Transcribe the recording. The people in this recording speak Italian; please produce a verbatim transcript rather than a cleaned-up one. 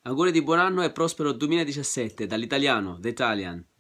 Auguri di buon anno e prospero duemiladiciassette dall'italiano, The Italian.